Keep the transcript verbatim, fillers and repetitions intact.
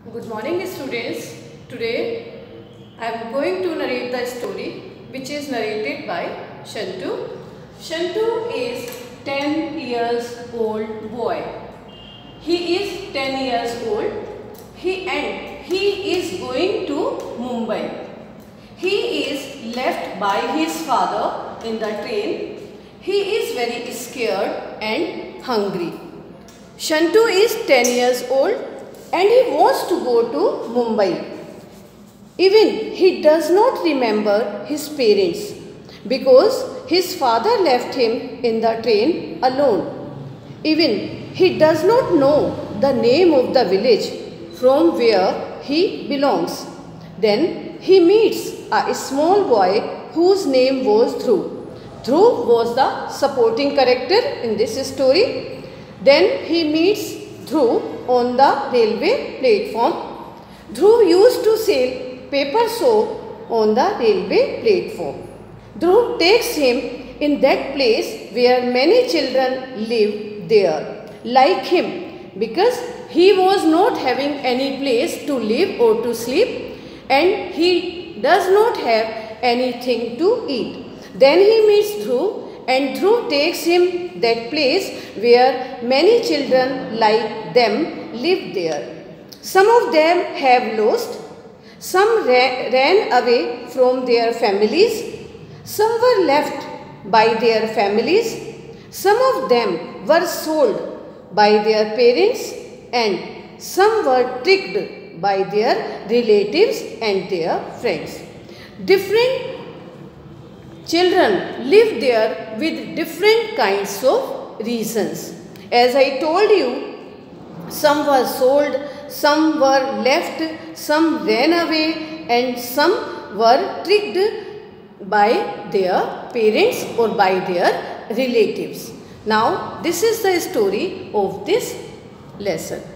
Good morning students. Today I am going to narrate the story which is narrated by Shantu. Shantu is ten years old boy. He is ten years old. He and he is going to Mumbai. He is left by his father in the train. He is very scared and hungry. Shantu is ten years old and he wants to go to Mumbai. Even he does not remember his parents because his father left him in the train alone. Even he does not know the name of the village from where he belongs. Then he meets a small boy whose name was Dhruv. Dhruv was the supporting character in this story. Then he meets Dhruv on the railway platform. Dhruv used to sell paper soap on the railway platform. Dhruv takes him in that place where many children live there, like him, because he was not having any place to live or to sleep, and he does not have anything to eat. Then he meets Dhruv, and Dhruv takes him that place where many children like them live there. Some of them have lost, some ra ran away from their families, some were left by their families, some of them were sold by their parents, and some were tricked by their relatives and their friends. Different children live there with different kinds of reasons. As I told you, some were sold, some were left, some ran away, and some were tricked by their parents or by their relatives. Now, this is the story of this lesson.